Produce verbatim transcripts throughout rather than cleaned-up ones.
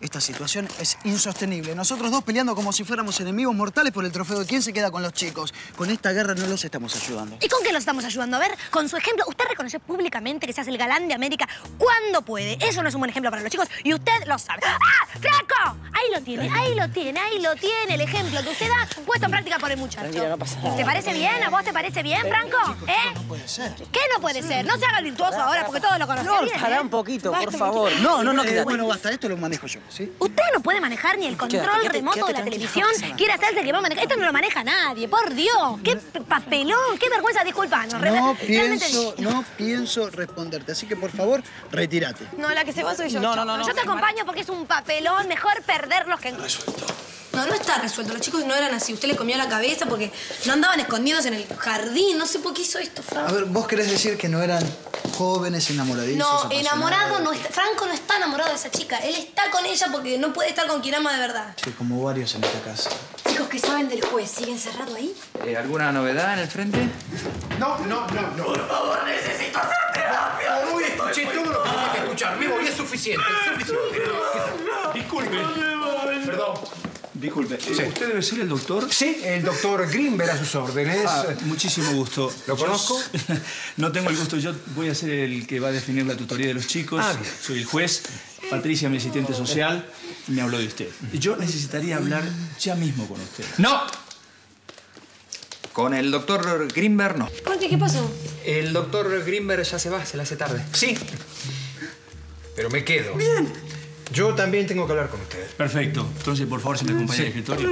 Esta situación es insostenible. Nosotros dos peleando como si fuéramos enemigos mortales por el trofeo de quién se queda con los chicos. Con esta guerra no los estamos ayudando. ¿Y con qué los estamos ayudando? A ver, con su ejemplo, usted reconoció públicamente que se hace el galán de América cuando puede. Eso no es un buen ejemplo para los chicos y usted lo sabe. ¡Ah! ¡Franco! Ahí lo tiene, ahí lo tiene, ahí lo tiene. El ejemplo que usted da puesto en práctica por el muchacho. Tranquila, no pasa nada. ¿Te parece bien? ¿A vos te parece bien, Franco? Chicos, ¿Eh? no puede ser. ¿Qué no puede ser? No se haga el virtuoso ahora porque todos lo conocen No, bien, pará ¿eh? un poquito, Basta por un favor. poquito. No, no, no, Eh, quédate. bueno, basta. Esto lo manejo yo, ¿sí? Usted no puede manejar ni el control Quédate, quédate, remoto quédate de la tranquilo, televisión. no pasa nada. Quiere hacerse que va a manejar. Esto no lo maneja nadie, por Dios. Qué papelón, qué vergüenza, disculpa. No, No realmente- pienso, no pienso responderte. Así que, por favor, retírate. No, la que se va soy yo. No, no, no, no. Yo te acompaño porque es un papelón. Mejor perderlos que... No, no está resuelto. Los chicos no eran así. Usted le comió la cabeza porque no andaban escondidos en el jardín. No sé por qué hizo esto, Franco. A ver, ¿vos querés decir que no eran jóvenes enamoradizos? No, apasionados? enamorado no está. Franco no está enamorado de esa chica. Él está con ella porque no puede estar con quien ama de verdad. Sí, como varios en esta casa. Chicos, ¿qué saben del juez? ¿Sigue encerrado ahí? Eh, ¿Alguna novedad en el frente? No, no, no, no. Por favor, necesito hacer terapia. Hoy escuché todo lo que tenía que escuchar. Me voy, es suficiente, es suficiente. Disculpe. Perdón. Disculpe. eh, ¿Usted debe ser el doctor? Sí, el doctor Grimberg a sus órdenes. Ah, muchísimo gusto. ¿Lo Yo- conozco? No tengo el gusto. Yo voy a ser el que va a definir la tutoría de los chicos. Ah, bien. Soy el juez. Patricia, mi asistente social, me habló de usted. Yo necesitaría hablar ya mismo con usted. No. Con el doctor Grimberg, no. Conti, ¿qué pasó? El doctor Grimberg ya se va, se le hace tarde. Sí. Pero me quedo. Bien. Yo también tengo que hablar con ustedes. Perfecto. Entonces, por favor, si me acompaña al escritorio.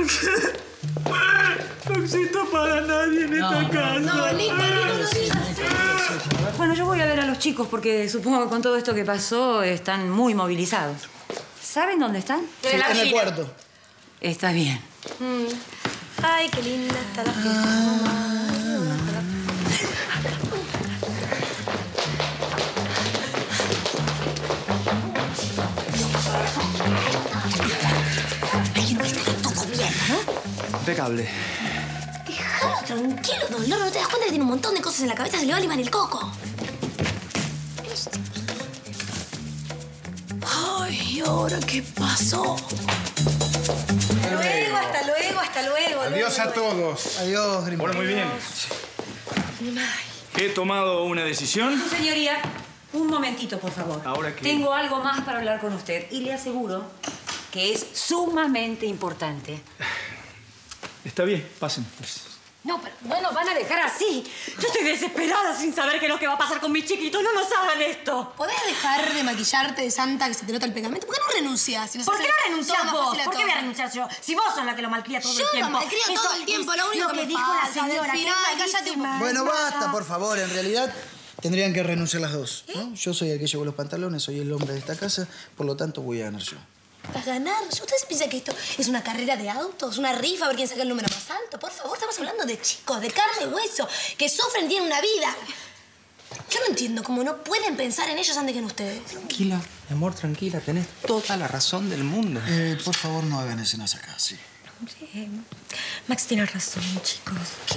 No existo para nadie en esta casa. No, Nico, no, no, no. Bueno, yo voy a ver a los chicos porque supongo que con todo esto que pasó están muy movilizados. ¿Saben dónde están? Sí, en el cuarto. Está bien. Mm. Ay, qué linda está la fiesta. Impecable. Déjalo tranquilo, Dolor. ¿No te das cuenta que tiene un montón de cosas en la cabeza? Se le va a limar el coco. Ay, ¿y ahora qué pasó? Hasta luego, hasta luego, hasta luego. Adiós luego, a luego. todos. Adiós, Grimberg. Bueno, muy bien. He tomado una decisión. Señoría, un momentito, por favor. Ahora que- Tengo algo más para hablar con usted y le aseguro que es sumamente importante. Está bien, pasen. No, pero no nos van a dejar así. Yo estoy desesperada sin saber qué es lo que va a pasar con mis chiquitos. No nos hagan esto. ¿Podés dejar de maquillarte de santa que se te nota el pegamento? ¿Por qué no renuncias? Si nos ¿Por hace qué no todo renuncias más vos? fácil a ¿Por qué voy a todos. renunciar yo? Si vos sos la que lo malcría todo Yo el tiempo. lo malcrio todo Eso el tiempo, es lo único lo que que me dijo la pasa, señora. Delfina. que Ay, cállate un malísima. Bueno, basta, por favor. En realidad, tendrían que renunciar las dos, ¿no? Yo soy el que llevo los pantalones, soy el hombre de esta casa, por lo tanto voy a ganar yo. ¿Vas a ganar? ¿Ustedes piensan que esto es una carrera de autos? ¿Una rifa a ver quién saca el número más alto? Por favor, estamos hablando de chicos, de carne y hueso, que sufren y tienen una vida. Yo no entiendo cómo no pueden pensar en ellos antes que en ustedes. Tranquila, mi amor, tranquila. Tenés toda la razón del mundo. Eh, por favor, no hagan escenas acá, sí. Sí, Max tiene razón, chicos.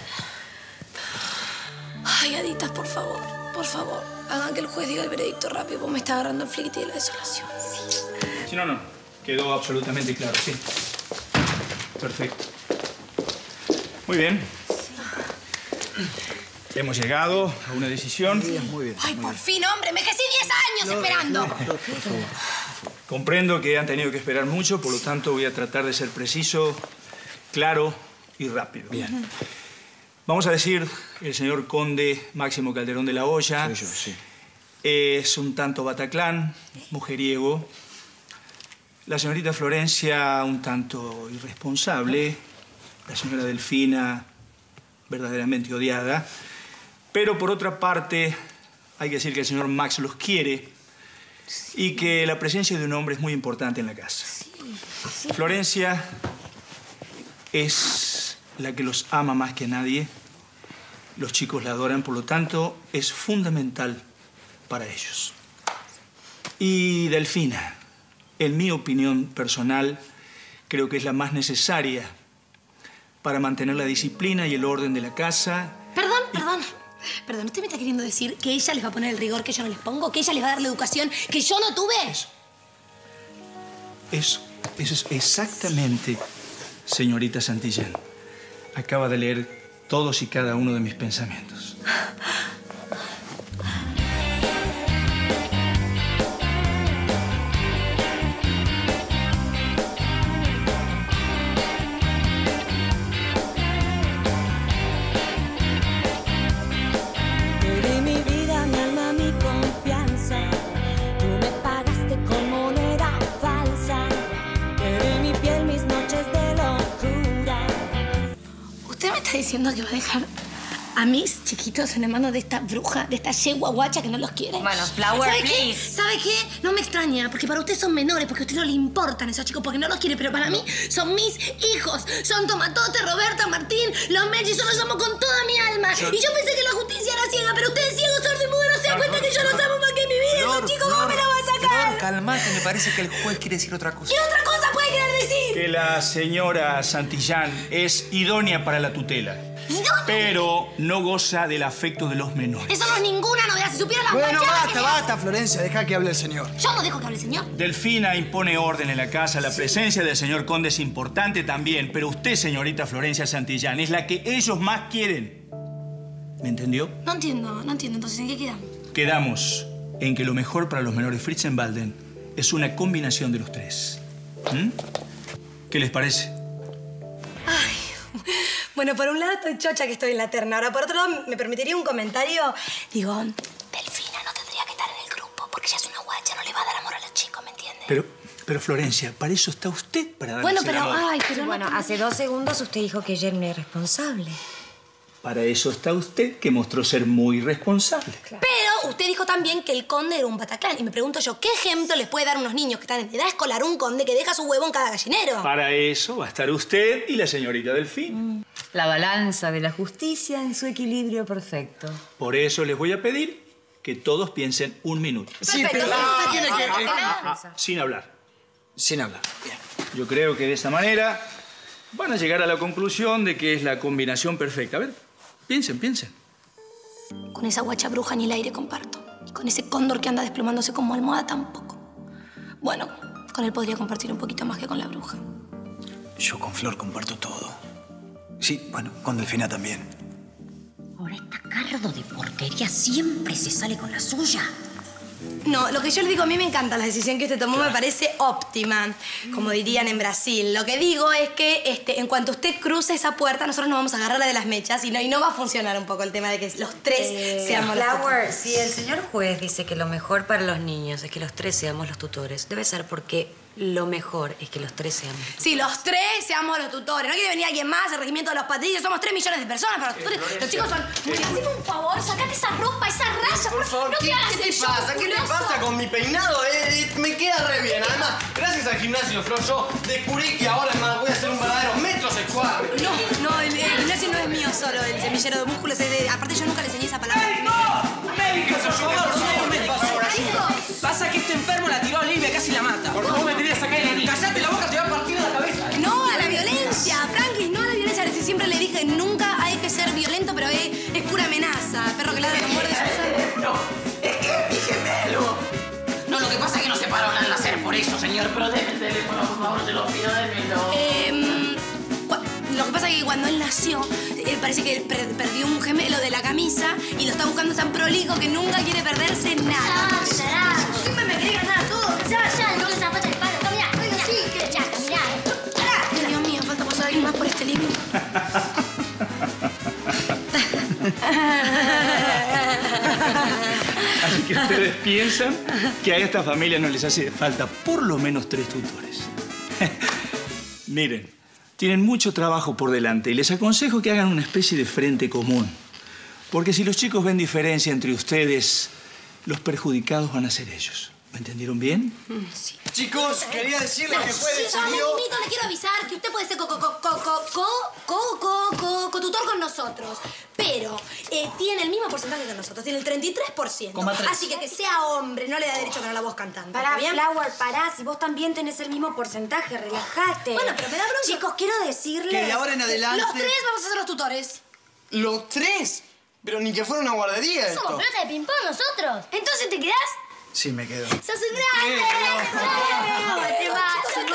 Ay, Aditas, por favor, por favor. Hagan que el juez diga el veredicto rápido, porque me está agarrando el fliquete de la desolación. Sí. Si no, no. Quedó absolutamente claro, sí. Perfecto. Muy bien. Hemos llegado a una decisión. Muy bien. Ay, por fin, hombre, envejecí diez años esperando. Comprendo que han tenido que esperar mucho, por lo tanto voy a tratar de ser preciso, claro y rápido. Bien. Vamos a decir, el señor conde Máximo Calderón de la Hoya Soy yo, sí. es un tanto bataclán, mujeriego. La señorita Florencia un tanto irresponsable. La señora Delfina verdaderamente odiada. Pero por otra parte, hay que decir que el señor Max los quiere y que la presencia de un hombre es muy importante en la casa. Florencia es la que los ama más que nadie. Los chicos la adoran, por lo tanto, es fundamental para ellos. Y Delfina, en mi opinión personal, creo que es la más necesaria para mantener la disciplina y el orden de la casa. Perdón, perdón. Perdón, ¿usted me está queriendo decir que ella les va a poner el rigor que yo no les pongo? ¿Que ella les va a dar la educación que yo no tuve? Eso. Eso, eso es exactamente, señorita Santillán. Acaba de leer todos y cada uno de mis pensamientos. Diciendo que va a dejar a mis chiquitos en manos de esta bruja, de esta yegua guacha que no los quiere. Bueno, Flower, ¿Sabe please. qué? ¿Sabe qué? No me extraña, porque para usted son menores, porque a usted no le importan esos chicos, porque no los quiere, pero para mí son mis hijos. Son Tomatote, Roberta, Martín, los Mellis, yo los amo con toda mi alma. Son... Y yo pensé que la justicia era ciega, pero usted es ciego, sordo y mudo, no se da cuenta que yo los amo más que mi vida. Flor, Esos chicos, Flor, ¿cómo me la va a sacar? Flor, calmate, me parece que el juez quiere decir otra cosa. ¿Qué otra cosa puede querer decir? Que la señora Santillán es idónea para la tutela. ¿Idónea? Pero no goza del afecto de los menores. Eso no es ninguna novedad. Si supiera la Bueno, guachada basta, que me basta, Florencia. Deja que hable el señor. Yo no dejo que hable el señor. Delfina impone orden en la casa. La presencia del señor conde es importante también. Pero usted, señorita Florencia Santillán, es la que ellos más quieren. ¿Me entendió? No entiendo, no entiendo. Entonces, ¿en qué quedamos? Quedamos en que lo mejor para los menores Fritzenbalden es una combinación de los tres. ¿Mm? ¿Qué les parece? Ay, bueno, por un lado estoy chocha que estoy en la terna. Ahora, por otro lado, ¿me permitiría un comentario? Digo, Delfina no tendría que estar en el grupo porque ella es una guacha, no le va a dar amor a los chicos, ¿me entiendes? Pero, pero Florencia, para eso está usted, para darle Bueno, pero, amor. ay, pero Bueno, no... hace dos segundos usted dijo que ella era una irresponsable. Para eso está usted, que mostró ser muy responsable. Pero usted dijo también que el conde era un Bataclan. Y me pregunto yo, ¿qué ejemplo les puede dar a unos niños que están en edad escolar un conde que deja su huevo en cada gallinero? Para eso va a estar usted y la señorita Delfín. La balanza de la justicia en su equilibrio perfecto. Por eso les voy a pedir que todos piensen un minuto. Sí, Perfecto, pero usted tiene que... Sin hablar. Sin hablar. Bien. Yo creo que de esta manera van a llegar a la conclusión de que es la combinación perfecta. A ver, piensen, piensen. Con esa guacha bruja ni el aire comparto. Y con ese cóndor que anda desplomándose como almohada tampoco. Bueno, con él podría compartir un poquito más que con la bruja. Yo con Flor comparto todo. Sí, bueno, con Delfina también. Ahora está cardo de porquería, siempre se sale con la suya. No, lo que yo les digo, a mí me encanta la decisión que usted tomó, me parece óptima, como dirían en Brasil. Lo que digo es que este, en cuanto usted cruce esa puerta, nosotros nos vamos a agarrar la de las mechas y no, y no va a funcionar un poco el tema de que los tres Eh, seamos los Flower, tutores. si el señor juez dice que lo mejor para los niños es que los tres seamos los tutores, debe ser porque lo mejor es que los tres seamos los tutores. Sí, los tres seamos los tutores. No quiere venir alguien más, el regimiento de los patricios. Somos tres millones de personas para los tutores. Los chicos son... Haceme un favor, sacate esa ropa, esa raya. Por favor, no ¿qué, te hagas ¿qué te el show pasa? ¿Qué te musculoso. pasa con mi peinado? Eh, eh, me queda re bien. Además, gracias al gimnasio, Flor, yo descubrí que ahora es más, voy a ser un verdadero metrosexual. No, no, el, el gimnasio no es mío solo, el semillero de músculos es de... Aparte, yo nunca le enseñé esa palabra. ¡Médico, por favor! ¡No me pasa ahora! Pasa que este enfermo la tiró a Olivia, casi la mata. Por favor, me querías sacar la niña. ¡Cállate la boca, te va a partir la cabeza! No a la violencia, Franklin, no a la violencia. Si siempre le dije, nunca hay que ser violento, pero es, es pura amenaza. Perro que ladra no muerde su sangre. No, es que es mi gemelo. No, lo que pasa es que no se paró al nacer por eso, señor. Pero déme el teléfono, por favor, se lo pido, démelo. Eh, lo que pasa es que cuando él nació, él parece que per perdió un gemelo de la camisa y lo está buscando tan prolijo que nunca quiere perderse nada. Ya, ya. Siempre me quería ganar a todo. Ya, ya, no les zapatos de palo. Camina, camina. Sí, que ya, camina. Ay, Dios mío, falta pasar alguien más por este living. Así que ustedes piensan que a esta familia no les hace falta por lo menos tres tutores. Miren, tienen mucho trabajo por delante y les aconsejo que hagan una especie de frente común. Porque si los chicos ven diferencia entre ustedes, los perjudicados van a ser ellos. ¿Me entendieron bien? Sí. Chicos, quería decirles que fue Sí, decidido... un minutito, le quiero avisar que usted puede ser co co co co co co co co co-tutor con nosotros, pero eh, tiene el mismo porcentaje que nosotros, tiene el treinta y tres por ciento. Así que que sea hombre no le da derecho a ganar la voz cantante. Pará, ¿Está bien? Flower, pará. Si vos también tenés el mismo porcentaje, relajate. Bueno, pero me da bronca. Chicos, quiero decirles... Que de ahora en adelante... Los tres vamos a ser los tutores. ¿Los tres? Pero ni que fuera una guardería esto. Somos pelota de ping-pong nosotros. Entonces, ¿te quedás? Sí, me quedo. ¡Sos un grande! Chicos,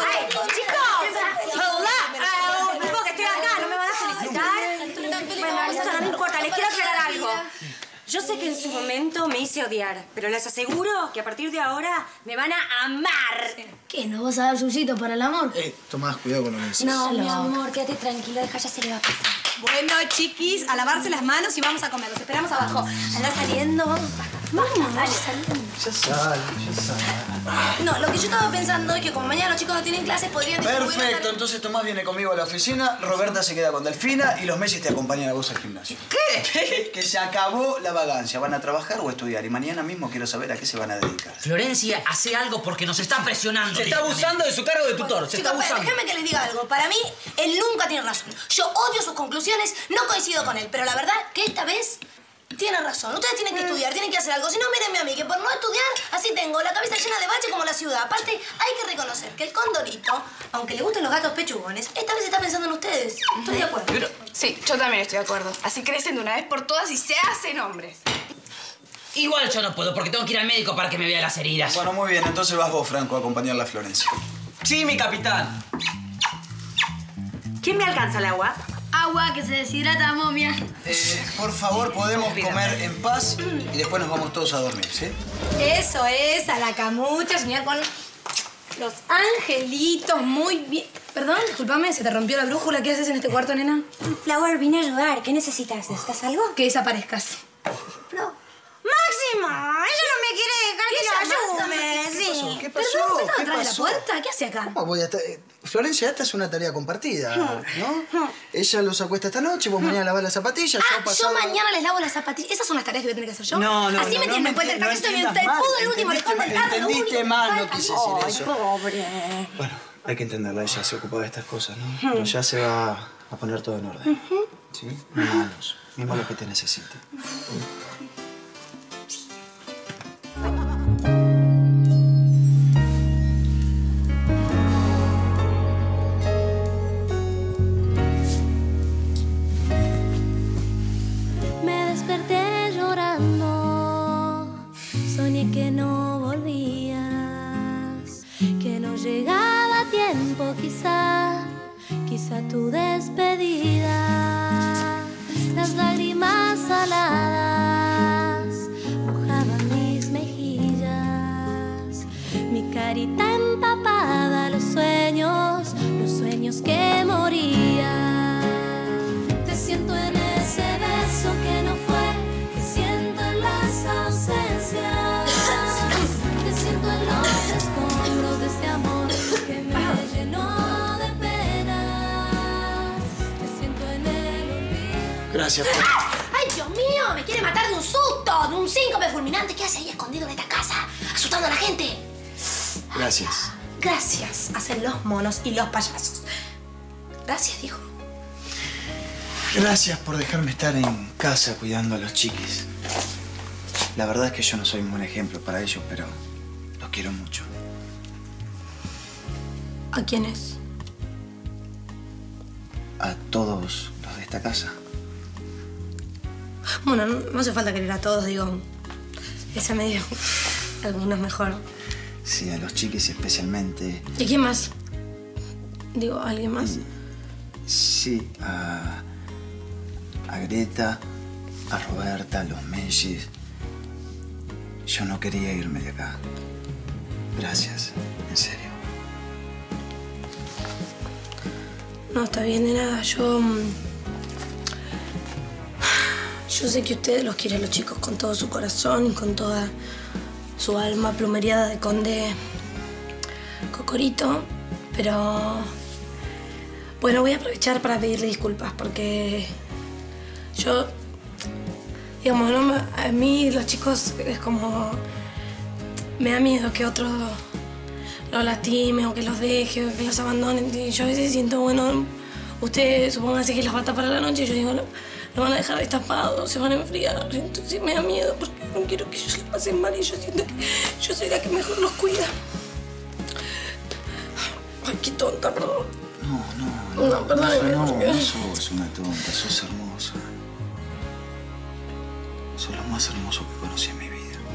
sé que en su momento me hice odiar, pero les aseguro que a partir de ahora me van a amar. ¿Qué? ¿No vas a dar susito para el amor? Eh, Tomás, cuidado con lo que decís. No, mi amor, quédate tranquila, deja, ya se le va a pasar. Bueno, chiquis, a lavarse las manos y vamos a comer. Los esperamos abajo. Anda saliendo. Vamos, dale, saliendo. Ya sale, ya sale. No, lo que yo estaba pensando es que como mañana los chicos no tienen clases, podrían distribuir una Perfecto, entonces Tomás viene conmigo a la oficina, Roberta se queda con Delfina y los Messi te acompañan a vos al gimnasio. ¿Qué? Que se acabó la vagancia. ¿Van a trabajar o a estudiar? Y mañana mismo quiero saber a qué se van a dedicar. Florencia, hace algo porque nos está presionando. Se está abusando de su cargo de tutor. Se Chicos, está pero abusando. déjenme que les diga algo. Para mí, él nunca tiene razón. Yo odio sus conclusiones, no coincido con él. Pero la verdad que esta vez tiene razón. Ustedes tienen que estudiar, tienen que hacer algo. Si no, mírenme a mí, que por no estudiar, así tengo la cabeza llena de bache como la ciudad. Aparte, hay que reconocer que el Condorito, aunque le gusten los gatos pechugones, esta vez está pensando en ustedes. Estoy de acuerdo. Pero, sí, yo también estoy de acuerdo. Así crecen de una vez por todas y se hacen hombres. Igual yo no puedo porque tengo que ir al médico para que me vea las heridas. Bueno, muy bien. Entonces vas vos, Franco, a acompañarla a Florencia. Sí, mi capitán. ¿Quién me alcanza el agua? Agua que se deshidrata, momia. Eh, por favor, podemos comer en paz y después nos vamos todos a dormir, ¿sí? Eso es, a la camucha, soñar con los angelitos, muy bien. Perdón, discúlpame, ¿se te rompió la brújula? ¿Qué haces en este cuarto, nena? Flower, vine a ayudar. ¿Qué necesitas? ¿Necesitas algo? Que desaparezcas. No. ¡Máxima! Ella no me quiere dejar que lo ayude. ¿Qué pasó? Sí. ¿Qué pasó? Perdón, ¿usted está ¿Qué atrás de la pasó? puerta? ¿Qué hace acá? ¿Cómo voy a estar? eh, Florencia, esta es una tarea compartida, ¿no? Ella los acuesta esta noche, vos mañana lavás las zapatillas, Ah, yo pasado... yo mañana les lavo las zapatillas. Esas son las tareas que voy a tener que hacer yo. No, no, Así no, me no, tienen, no puede entiendas- estar no estoy bien, entiendas el mal, pudo el último, le entendiste falta el tarde, lo entendiste único. mal, no Falta- quise decir Ay, eso. pobre. Bueno, hay que entenderla, ella se ocupa de estas cosas, ¿no? Pero ya se va a poner todo en orden. ¿Sí? Mimalos, mima lo que te necesite. Me desperté llorando, soñé que no volvías, que no llegaba a tiempo quizá, quizá tu despedida. Las lágrimas saladas mojaban mis mejillas, mi carita empapada, los sueños, los sueños que morían. Te siento en ese beso que no fue, te siento en las ausencias, te siento en los escombros de este amor que me llenó de penas, te siento en el olvido. Gracias, Flor. ¡Ay, Dios mío! Me quiere matar de un susto, de un síncope fulminante. ¿Qué hace ahí escondido en esta casa? Asustando a la gente. Gracias. Gracias, hacen los monos y los payasos. Gracias, dijo. Gracias por dejarme estar en casa cuidando a los chiquis. La verdad es que yo no soy un buen ejemplo para ellos, pero los quiero mucho. ¿A quiénes? A todos los de esta casa. Bueno, no, no hace falta querer a todos, digo. Esa medio. Algunos mejor. Sí, a los chiquis especialmente. ¿Y quién más? Digo, ¿alguien más? Sí, a, a Greta, a Roberta, a los Messi. Yo no quería irme de acá. Gracias, en serio. No, está bien de nada. Yo... mm, Yo sé que ustedes los quieren a los chicos con todo su corazón y con toda su alma plumeriada de conde Cocorito, pero... Bueno, voy a aprovechar para pedirle disculpas porque yo... Digamos, no me- a mí los chicos es como... Me da miedo que otros los lastimen o que los deje o que los abandonen. Y yo a veces siento, bueno, ustedes supónganse que los va a tapar a la noche. Yo digo, lo, lo van a dejar destapados, se van a enfriar. Entonces me da miedo porque no quiero que ellos les pasen mal y yo siento que yo soy la que mejor los cuida. Ay, qué tonta, perdón. No, no, No, perdóneme, no, porque- no sos una tonta, sos hermosa. Sos lo más hermoso que conocí en mi vida.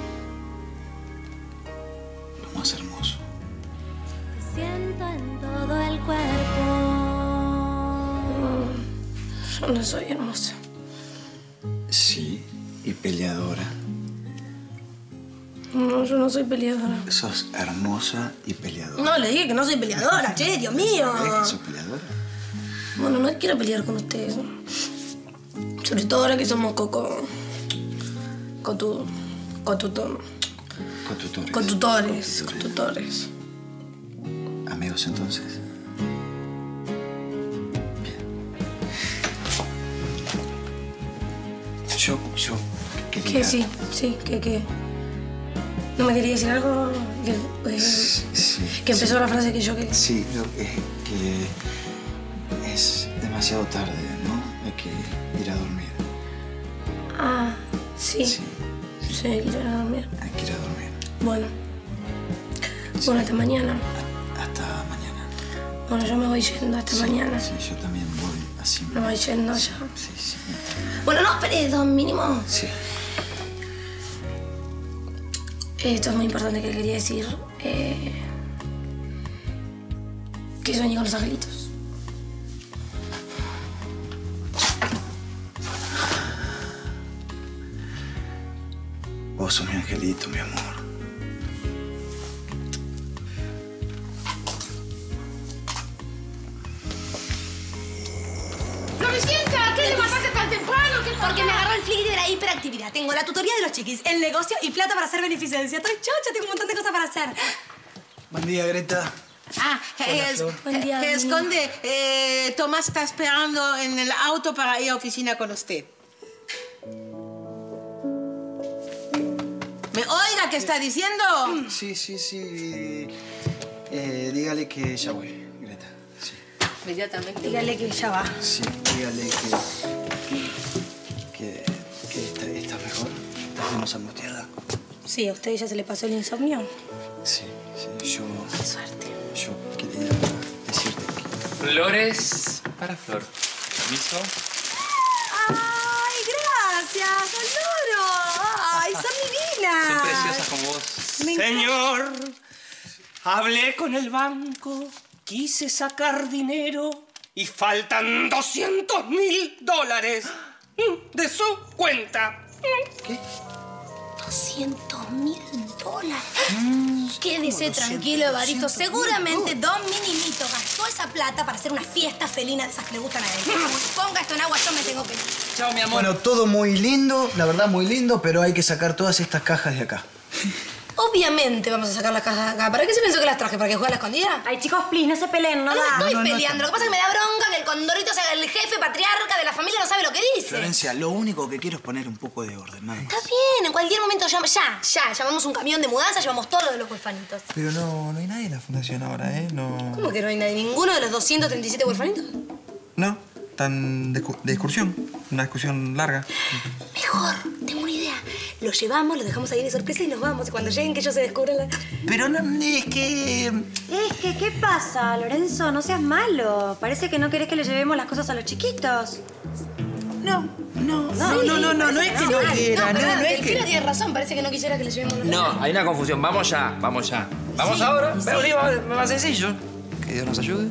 Lo más hermoso. Te siento en todo el cuerpo. Yo no soy hermosa. Sí, y peleadora. No, yo no soy peleadora. Sos hermosa y peleadora. No, le dije que no soy peleadora, che, Dios mío. ¿Ves que sos peleadora? Bueno, no quiero pelear con ustedes. Sobre todo ahora que somos coco... Cotu... Cotuto... Cotutores. Cotutores. Cotutores. Amigos, entonces. Bien. Yo, yo quería... ¿Qué? Sí, sí, ¿qué, qué? ¿No me quería decir algo? Que, eh, sí, que empezó sí. la frase que yo que... Sí, lo, es que es demasiado tarde, ¿no? Hay que ir a dormir. Ah, sí. Sí, sí hay que ir a dormir. Hay que ir a dormir. Bueno. Sí. Bueno, hasta mañana. Hasta mañana. Bueno, yo me voy yendo hasta sí, mañana. Sí, yo también voy así. Me voy yendo ya. Sí, sí. Bueno, no, esperé dos mínimo. Sí. Esto es muy importante que le quería decir. Eh, que soñé con los angelitos. Vos sos mi angelito, mi amor. Floricienta, ¿qué le pasaste tan temprano? ¿Qué Porque me agarró el flick de la hiperactividad. Tengo la tutoría de los chiquis, el negocio y plata para hacer beneficencia. Estoy chocha, tengo un montón de cosas para hacer. Buen día, Greta. Ah, Hola, es, Flor. Buen día, eh, Dani. esconde. Eh, Tomás está esperando en el auto para ir a oficina con usted. ¿Me oiga qué está diciendo? Sí, sí, sí. Eh, dígale que ya voy, Greta. Sí. Inmediatamente. Dígale que ya va. Sí, dígale que... que... que está, está mejor. Estás menos angustiada. Sí, a usted ya se le pasó el insomnio. Sí, sí, yo... Qué suerte. Yo quería decirte que... Flores para Flor. Permiso. ¡Ay, gracias! ¡Adoro! ¡Ay, son divinas! Son preciosas como vos. Me Señor, hablé con el banco, quise sacar dinero y faltan doscientos mil dólares de su cuenta. ¿Qué? doscientos mil dólares. Mm, Quédese tranquilo, Evaristo. Seguramente Don Minimito gastó esa plata para hacer una fiesta felina de esas que le gustan a él. Ponga esto en agua, yo me tengo que ir. Chao, mi amor. Bueno, todo muy lindo, la verdad muy lindo, pero hay que sacar todas estas cajas de acá. Obviamente vamos a sacar las cajas de acá. ¿Para qué se pensó que las traje? ¿Para que juegue a la escondida? Ay, chicos, please, no se peleen, no No, da. no estoy no, no, peleando. Lo que pasa es que me da bronca que el condorito sea el jefe patriarca de la familia, no sabe lo que dice. Florencia, lo único que quiero es poner un poco de orden, nada más. Está bien, en cualquier momento llama, ya, ya, llamamos un camión de mudanza, llevamos todo lo de los huerfanitos. Pero no, no hay nadie en la fundación ahora, ¿eh? No. ¿Cómo que no hay nadie? ¿Ninguno de los doscientos treinta y siete huerfanitos? No, están de, de excursión. Una excursión larga. Mejor, tengo una idea. Los llevamos, los dejamos ahí de sorpresa y nos vamos. Y cuando lleguen que ellos se descubran la... Pero no, es que... Es que, ¿qué pasa, Lorenzo? No seas malo. Parece que no querés que le llevemos las cosas a los chiquitos. No, no, Sí, no, no, no, no, no es que no quiera, no, perdón, no es Delfina que... tiene razón, parece que no quisiera que le llevemos los... No, hay una confusión. Vamos ya, vamos ya. Vamos Sí, ahora. sí. Pero digo, más sencillo. Que Dios nos ayude.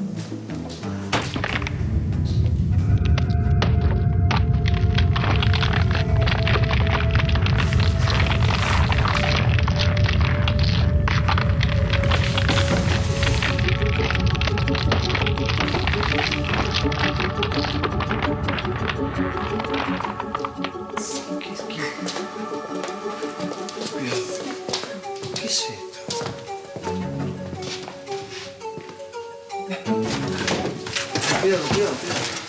¿Qué es esto? Cuidado, cuidado, cuidado.